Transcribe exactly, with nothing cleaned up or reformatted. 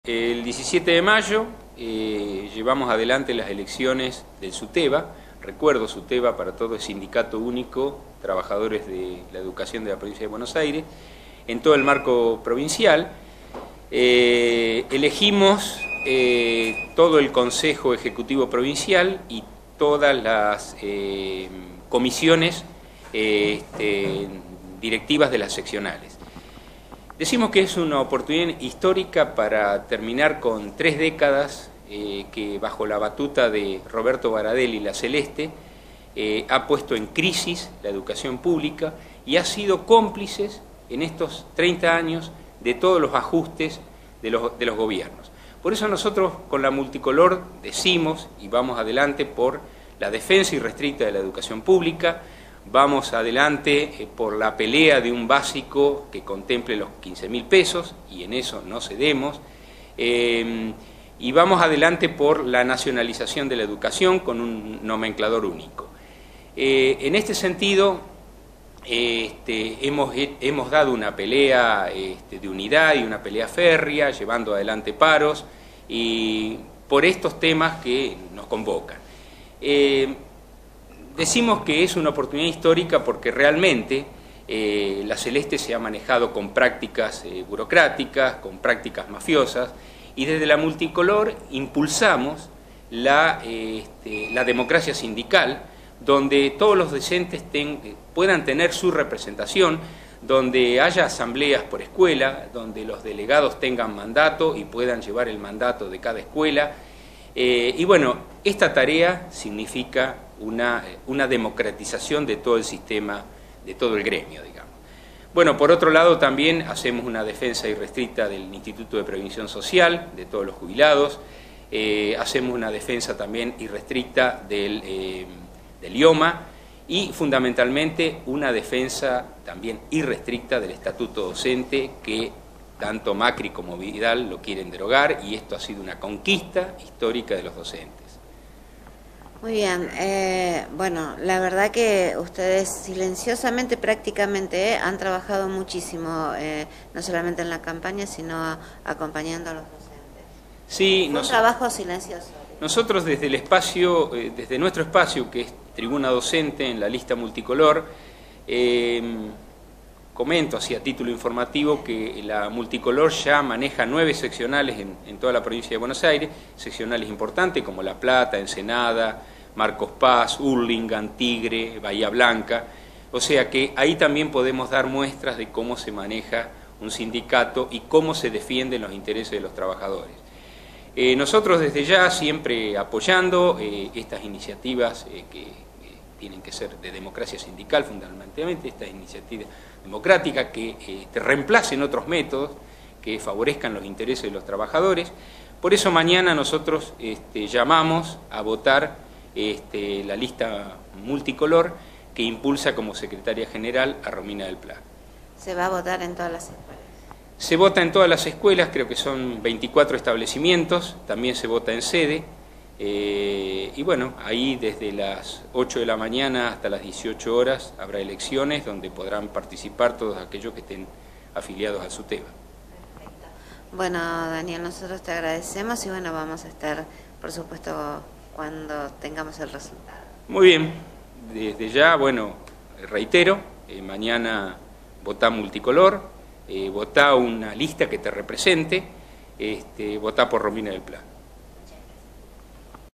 El diecisiete de mayo eh, llevamos adelante las elecciones del SUTEBA. Recuerdo, SUTEBA para todo es Sindicato Único, Trabajadores de la Educación de la Provincia de Buenos Aires, en todo el marco provincial. Eh, elegimos eh, todo el Consejo Ejecutivo Provincial y todas las eh, comisiones eh, este, directivas de las seccionales. Decimos que es una oportunidad histórica para terminar con tres décadas eh, que bajo la batuta de Roberto Baradelli, la Celeste, eh, ha puesto en crisis la educación pública y ha sido cómplices en estos treinta años de todos los ajustes de los, de los gobiernos. Por eso nosotros con la multicolor decimos y vamos adelante por la defensa irrestricta de la educación pública. Vamos adelante eh, por la pelea de un básico que contemple los quince mil pesos, y en eso no cedemos, eh, y vamos adelante por la nacionalización de la educación con un nomenclador único. Eh, en este sentido, eh, este, hemos, eh, hemos dado una pelea este, de unidad y una pelea férrea, llevando adelante paros, y por estos temas que nos convocan. Eh, Decimos que es una oportunidad histórica porque realmente eh, la Celeste se ha manejado con prácticas eh, burocráticas, con prácticas mafiosas, y desde la multicolor impulsamos la, eh, este, la democracia sindical, donde todos los docentes ten, puedan tener su representación, donde haya asambleas por escuela, donde los delegados tengan mandato y puedan llevar el mandato de cada escuela. Eh, y bueno, esta tarea significa una, una democratización de todo el sistema, de todo el gremio, digamos. Bueno, por otro lado también hacemos una defensa irrestricta del Instituto de Previsión Social, de todos los jubilados, eh, hacemos una defensa también irrestricta del, eh, del I O M A y fundamentalmente una defensa también irrestricta del estatuto docente que tanto Macri como Vidal lo quieren derogar, y esto ha sido una conquista histórica de los docentes. Muy bien, eh, bueno, la verdad que ustedes silenciosamente prácticamente eh, han trabajado muchísimo, eh, no solamente en la campaña, sino a, acompañando a los docentes. Sí, Fue nos, un trabajo silencioso. Nosotros desde el espacio, eh, desde nuestro espacio, que es Tribuna Docente en la lista multicolor, eh, comento así a título informativo que la multicolor ya maneja nueve seccionales en, en toda la provincia de Buenos Aires, seccionales importantes como La Plata, Ensenada, Marcos Paz, Hurlingham, Tigre, Bahía Blanca, o sea que ahí también podemos dar muestras de cómo se maneja un sindicato y cómo se defienden los intereses de los trabajadores. Eh, nosotros desde ya siempre apoyando eh, estas iniciativas eh, que eh, tienen que ser de democracia sindical fundamentalmente, estas iniciativas democráticas que eh, te reemplacen otros métodos que favorezcan los intereses de los trabajadores. Por eso mañana nosotros este, llamamos a votar este, la lista multicolor que impulsa como secretaria general a Romina del Pla. ¿Se va a votar en todas las escuelas? Se vota en todas las escuelas, creo que son veinticuatro establecimientos, también se vota en sede. Eh, y bueno, ahí desde las ocho de la mañana hasta las dieciocho horas habrá elecciones donde podrán participar todos aquellos que estén afiliados al SUTEBA. Perfecto. Bueno, Daniel, nosotros te agradecemos y bueno, vamos a estar, por supuesto, cuando tengamos el resultado. Muy bien, desde ya, bueno, reitero, eh, mañana votá multicolor, eh, votá una lista que te represente, este, votá por Romina del Pla.